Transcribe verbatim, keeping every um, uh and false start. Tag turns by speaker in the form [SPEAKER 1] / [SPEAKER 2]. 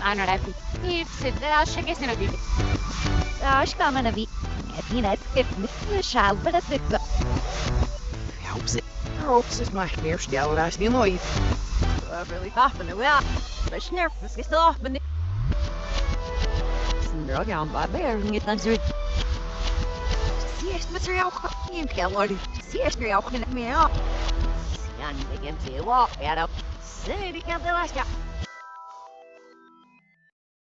[SPEAKER 1] أنا رافي كيف سدها شكل سنة بيبي
[SPEAKER 2] Acho que a mana vi. É pina, é muito chau para ser.
[SPEAKER 3] Jag hoppas jag hoppas att man mer ska lära sig något.
[SPEAKER 2] Jag vill inte ha det väl. Men snart ska jag stå men Sindra kan bara bära inget ansvar. Ses material inte kan vara. Ses material kan med. Jag inte kan se vad är det. Se det kan det vara.